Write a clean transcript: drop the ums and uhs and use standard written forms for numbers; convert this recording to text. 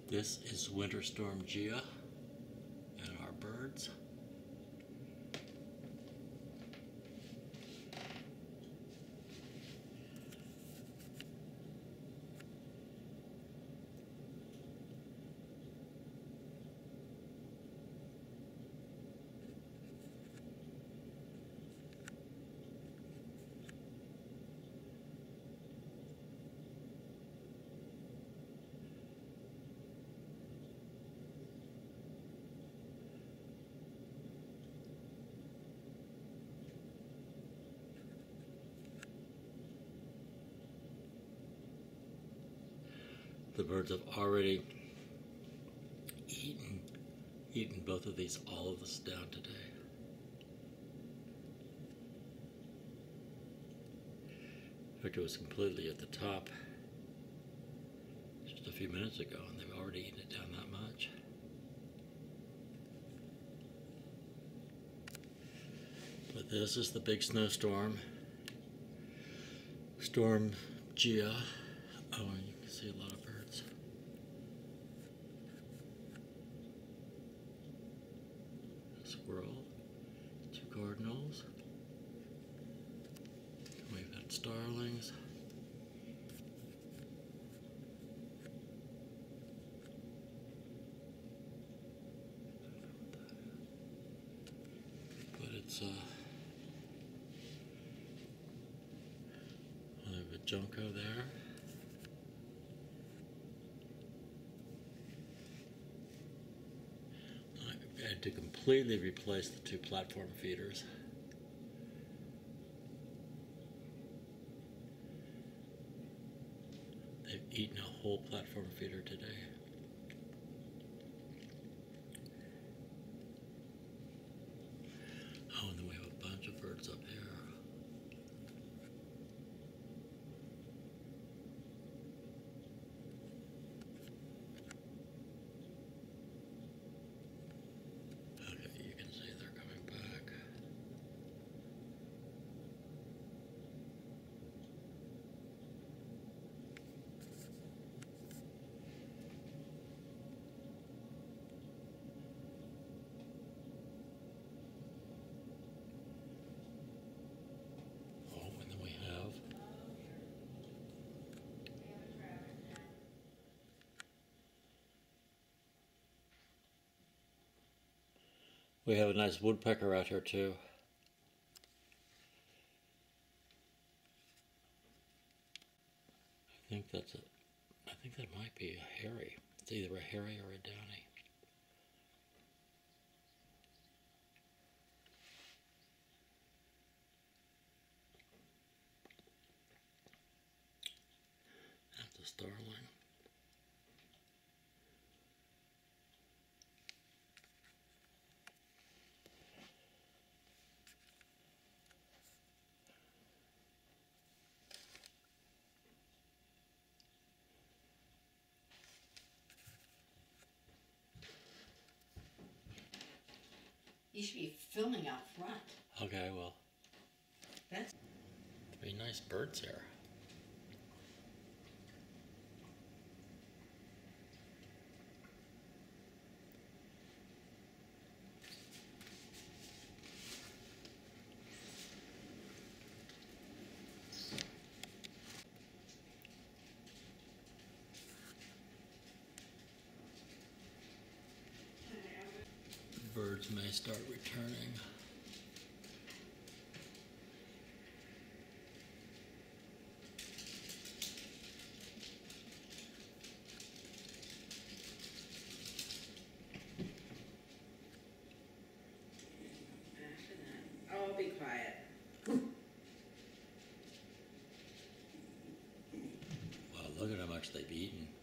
This is Winter Storm Gia and our birds. The birds have already eaten both of these, all of this down today. In fact, it was completely at the top just a few minutes ago, and they've already eaten it down that much. But this is the big snowstorm, Storm Gia. Oh, and you can see a lot of birds. A squirrel, 2 cardinals. We've got starlings. But it's we have a junco there. I had to completely replace the 2 platform feeders. They've eaten a whole platform feeder today. Oh, and then we have a bunch of birds up here. Okay, you can see they're coming back. Oh, and then we have a nice woodpecker out here too. I think that might be a hairy. It's either a hairy or a downy. That's a starling. You should be filming out front. Okay, well, That's 3 nice birds here. Birds may start returning. Oh, be quiet. Wow, look at how much they've eaten.